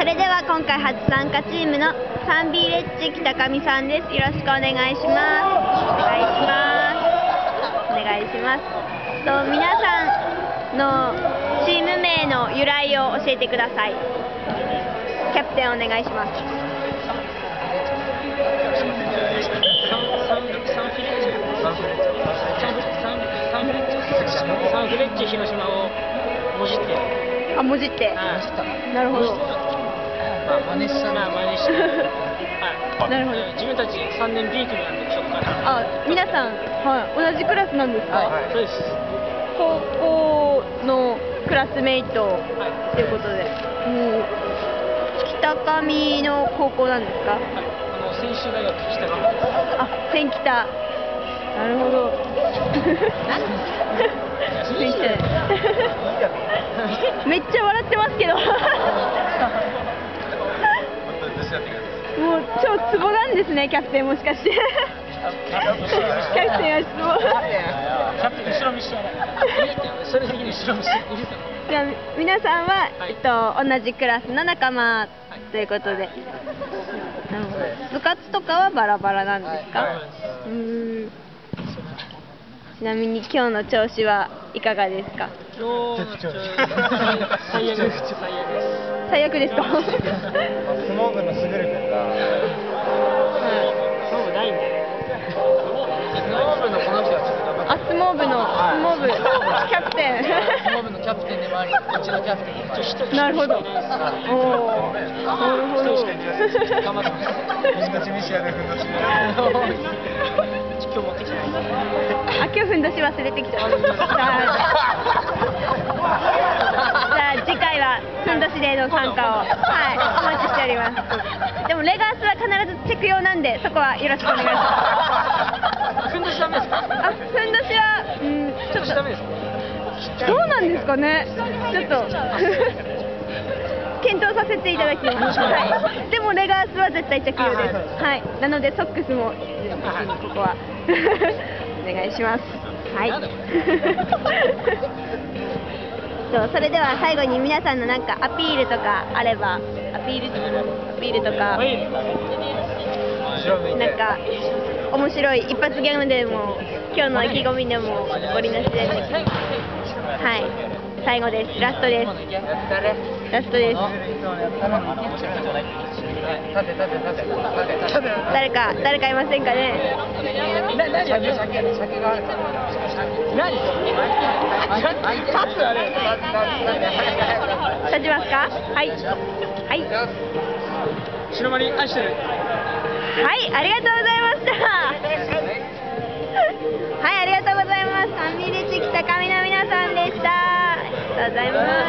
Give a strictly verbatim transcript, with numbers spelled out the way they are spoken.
それでは今回初参加チームのサンビーレッジ北上さんです。よろしくお願いします。お願いします。お願いします。と皆さんのチーム名の由来を教えてください。キャプテンお願いします。 サンフレッチェ広島をもじって。 あ、もじって。なるほど。 まあ真似したな、真似した。はい。 なるほど。 自分たちさんねん B 組なんでそこから。 あ、皆さん、はい、同じクラスなんですか？ はい、そうです。 高校のクラスメイトということで、もう北上の高校なんですか？ はい。あの専修大学北上です。 あ、専北。なるほど。専北。めっちゃ笑ってますけど。もう超ツボなんですね、キャプテンもしかして。キャプテンはツボ。 キャプテン後ろ見して。それ的に後ろ見して。 じゃあ皆さんは、えっと同じクラスの仲間ということで。なるほど。部活とかはバラバラなんですか？うーん。ちなみに今日の調子はいかがですか？ 今日の調子最悪です。 最悪ですか？ 相撲部のすぐるくんが相撲部ないんで。 相撲部のこの人はちょっと頑張って。 あ、相撲部の相撲部キャプテン。 相撲部のキャプテンでもあり、うちのキャプテンでもあり。 なるほど。おお。なるほど。 頑張ってます。ふんどし飯屋でふんどし。 今日持ってきてない。 あ、今日ふんどし忘れてきた。じゃあ次回はふんどしでの参加をはいお待ちしております。でもレガースは必ずチェック用なんでそこはよろしくお願いします。 ふんどしダメですか？ あ、ふんどしはうんちょっとダメですか？ どうなんですかね。ちょっと検討させていただきます。はい。でもレガースは絶対着用です。はい。なのでソックスもここはお願いします。はい。そう、それでは最後に皆さんのなんかアピールとかあれば、アピールアピールとかなんか面白い一発ギャグでも今日の意気込みでもごりなしで。はい。最後です。ラストです。ラストです。誰か誰かいませんかね。立ちますか。はいはい白マリ愛してる。 はい、ありがとうございました。はい、ありがとうございます。サンビーレッジ北上の皆さんでした。ありがとうございます。